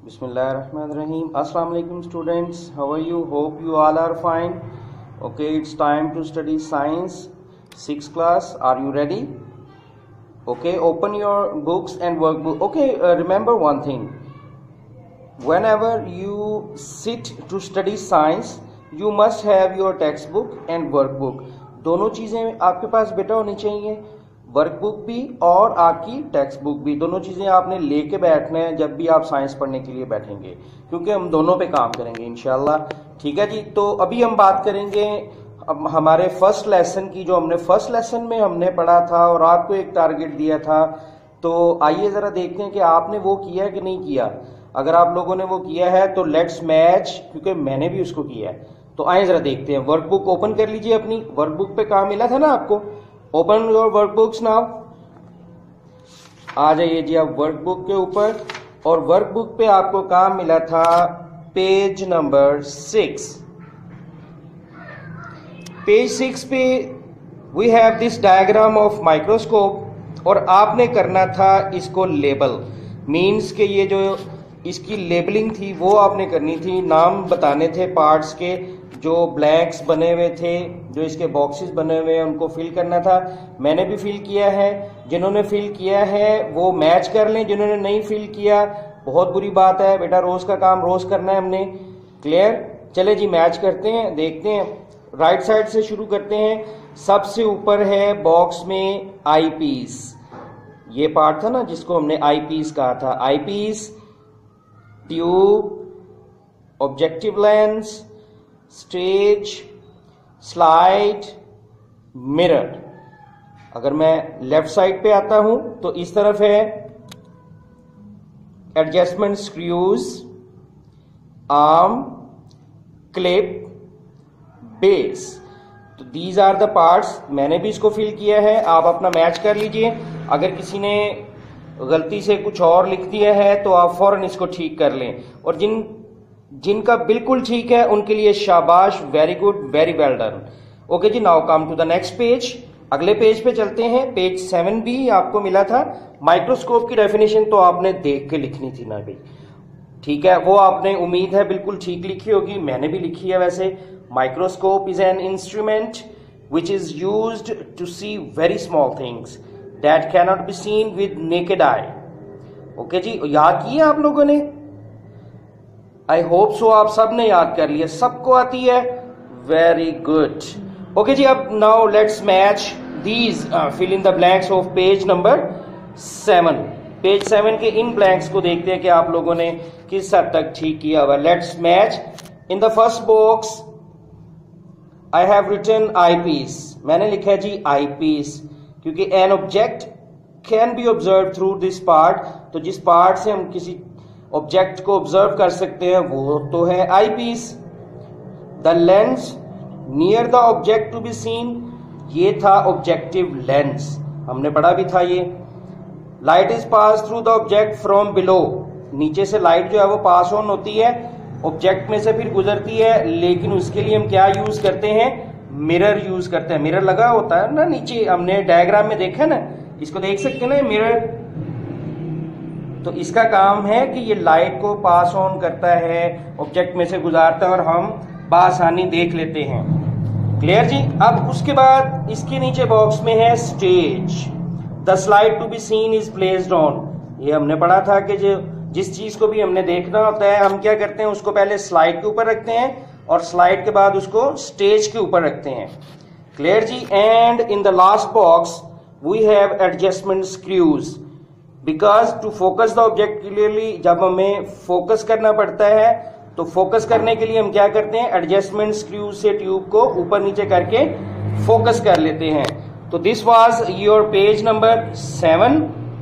Bismillahirrahmanirrahim. Assalamu alaikum students. How are you? Hope you all are fine. Okay, it's time to study science 6th class. Are you ready? Okay, open your books and workbook. Okay, remember one thing. Whenever you sit to study science, you must have your textbook and workbook. दोनों चीजें आपके पास बेटा होनी चाहिए, workbook भी और आपकी text book भी। दोनों चीजें आपने लेके बैठना है जब भी आप साइंस पढ़ने के लिए बैठेंगे, क्योंकि हम दोनों पे काम करेंगे इंशाल्लाह। ठीक है जी। तो अभी हम बात करेंगे अब हमारे फर्स्ट लेसन की, जो हमने फर्स्ट लेसन में हमने पढ़ा था और आपको एक टारगेट दिया था। तो आइए जरा देखते हैं कि आपने वो किया कि नहीं किया। अगर आप लोगों ने वो किया है तो लेट्स मैच, क्योंकि मैंने भी उसको किया है। तो आइए जरा देखते हैं। वर्कबुक ओपन कर लीजिए, अपनी वर्कबुक पे काम मिला था ना आपको। Open your workbooks now. आ जाइए जी आप वर्कबुक के ऊपर, और वर्कबुक पे आपको काम मिला था पेज नंबर 6। पेज 6 पे we have this diagram of microscope, और आपने करना था इसको लेबल। मीन्स के ये जो इसकी लेबलिंग थी वो आपने करनी थी, नाम बताने थे पार्ट्स के, जो ब्लैंक्स बने हुए थे, जो इसके बॉक्सेस बने हुए हैं उनको फिल करना था। मैंने भी फिल किया है, जिन्होंने फिल किया है वो मैच कर लें, जिन्होंने नहीं फिल किया बहुत बुरी बात है बेटा, रोज का काम रोज करना है हमने। क्लियर? चले जी मैच करते हैं, देखते हैं। राइट साइड से शुरू करते हैं। सबसे ऊपर है बॉक्स में आई पीस, ये पार्ट था ना जिसको हमने आई पीस कहा था। Eye piece, tube, objective lens, stage, slide, mirror. अगर मैं लेफ्ट साइड पे आता हूं तो इस तरफ है adjustment screws, arm, clip, base. तो दीज आर द पार्ट्स। मैंने भी इसको फिल किया है, आप अपना मैच कर लीजिए। अगर किसी ने गलती से कुछ और लिख दिया है तो आप फौरन इसको ठीक कर लें, और जिनका बिल्कुल ठीक है उनके लिए शाबाश, very good, very well done. Okay जी, now come to the next page. अगले पेज पे चलते हैं। पेज 7 भी आपको मिला था। माइक्रोस्कोप की डेफिनेशन तो आपने देख के लिखनी थी ना भाई, ठीक है, वो आपने उम्मीद है बिल्कुल ठीक लिखी होगी, मैंने भी लिखी है वैसे। Microscope is an instrument which is used to see very small things that cannot be seen with naked eye. Okay जी, याद किए आप लोगों ने? आई होप सो आप सब ने याद कर लिया, सबको आती है, वेरी गुड। ओके जी, अब now let's match these, fill in the blanks of page number 7। Page 7 के इन ब्लैंक्स को देखते हैं कि आप लोगों ने किस हद तक ठीक किया हुआ। Let's match. In the first box I have written eye piece. मैंने लिखा है जी आई पीस, क्योंकि an object can be observe through this part. तो जिस पार्ट से हम किसी ऑब्जेक्ट को ऑब्जर्व कर सकते हैं वो तो है eye piece. The lens near the object to be seen, ये था ऑब्जेक्टिव लेंस, हमने पढ़ा भी था ये। Light is pass through the object from below, नीचे से लाइट जो है वो पास ऑन होती है, ऑब्जेक्ट में से फिर गुजरती है, लेकिन उसके लिए हम क्या यूज करते हैं? मिरर यूज करते हैं। मिरर लगा होता है ना नीचे, हमने डायग्राम में देखा ना, इसको देख सकते हैं ना मिरर। तो इसका काम है कि ये लाइट को पास ऑन करता है, ऑब्जेक्ट में से गुजारता है और हम बासानी देख लेते हैं। क्लियर जी? अब उसके बाद इसके नीचे बॉक्स में है stage. The slide to be seen is placed on. ये हमने पढ़ा था कि जो जिस चीज को भी हमने देखना होता है हम क्या करते हैं, उसको पहले स्लाइड के ऊपर रखते हैं और स्लाइड के बाद उसको स्टेज के ऊपर रखते हैं। क्लियर जी? And in the last box we have adjustment screws, because to focus the object clearly, जब हमें फोकस करना पड़ता है तो फोकस करने के लिए हम क्या करते हैं? एडजस्टमेंट स्क्रू से ट्यूब को ऊपर नीचे करके फोकस कर लेते हैं। तो this was your page number 7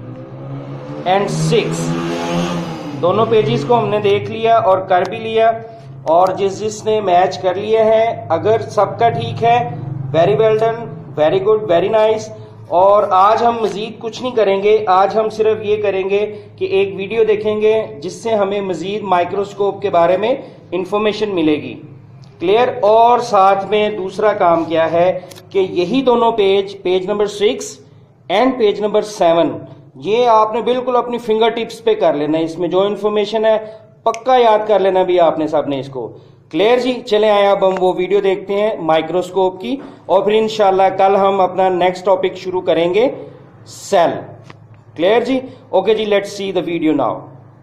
and 6। दोनों पेजेस को हमने देख लिया और कर भी लिया, और जिसने मैच कर लिए हैं, अगर सबका ठीक है, very well done, very good, very nice. और आज हम मजीद कुछ नहीं करेंगे, आज हम सिर्फ ये करेंगे कि एक वीडियो देखेंगे जिससे हमें मजीद माइक्रोस्कोप के बारे में इंफॉर्मेशन मिलेगी। क्लियर? और साथ में दूसरा काम क्या है कि यही दोनों page number 6 and page number 7, ये आपने बिल्कुल अपनी फिंगर टिप्स पे कर लेना है। इसमें जो इंफॉर्मेशन है पक्का याद कर लेना भी आपने सबने इसको। क्लियर जी? चले आए अब हम वो वीडियो देखते हैं माइक्रोस्कोप की, और फिर इंशाल्लाह कल हम अपना नेक्स्ट टॉपिक शुरू करेंगे, सेल। क्लियर जी? ओके जी, let's see the video now.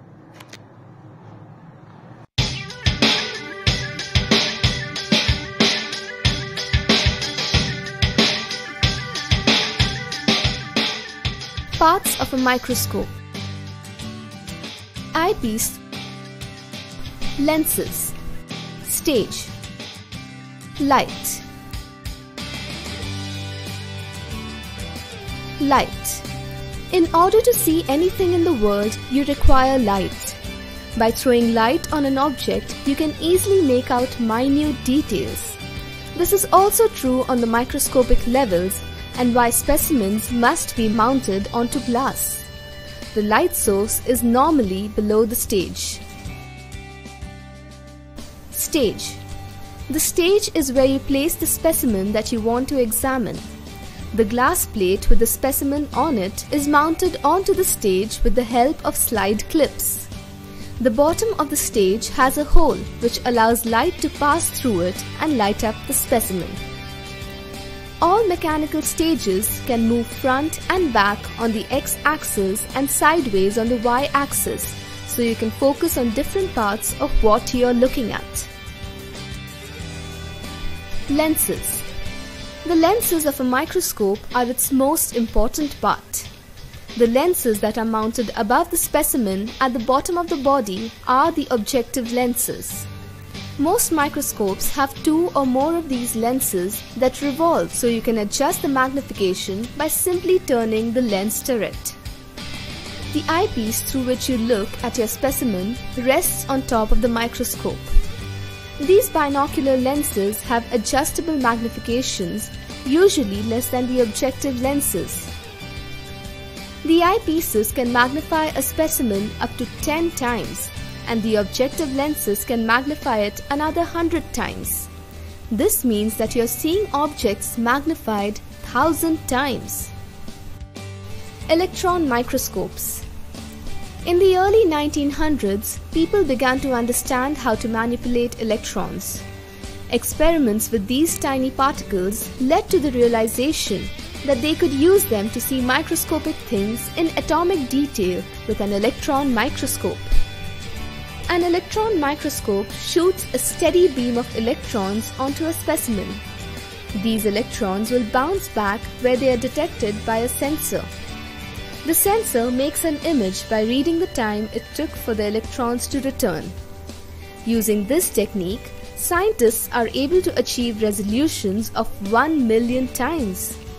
Parts of a microscope: eyepiece, lenses, stage, light. Light. In order to see anything in the world, you require light. By throwing light on an object, you can easily make out minute details. This is also true on the microscopic levels, and why specimens must be mounted onto glass. The light source is normally below the stage. Stage. The stage is where you place the specimen that you want to examine. The glass plate with the specimen on it is mounted onto the stage with the help of slide clips. The bottom of the stage has a hole which allows light to pass through it and light up the specimen. All mechanical stages can move front and back on the x-axis and sideways on the y-axis, so you can focus on different parts of what you are looking at. Lenses. The lenses of a microscope are its most important part. The lenses that are mounted above the specimen at the bottom of the body are the objective lenses. Most microscopes have 2 or more of these lenses that revolve, so you can adjust the magnification by simply turning the lens turret. The eyepiece through which you look at your specimen rests on top of the microscope. These binocular lenses have adjustable magnifications, usually less than the objective lenses. The eyepieces can magnify a specimen up to 10 times, and the objective lenses can magnify it another 100 times. This means that you are seeing objects magnified 1,000 times. Electron microscopes. In the early 1900s, people began to understand how to manipulate electrons. Experiments with these tiny particles led to the realization that they could use them to see microscopic things in atomic detail with an electron microscope. An electron microscope shoots a steady beam of electrons onto a specimen. These electrons will bounce back where they are detected by a sensor. The sensor makes an image by reading the time it took for the electrons to return. Using this technique, scientists are able to achieve resolutions of 1 million times.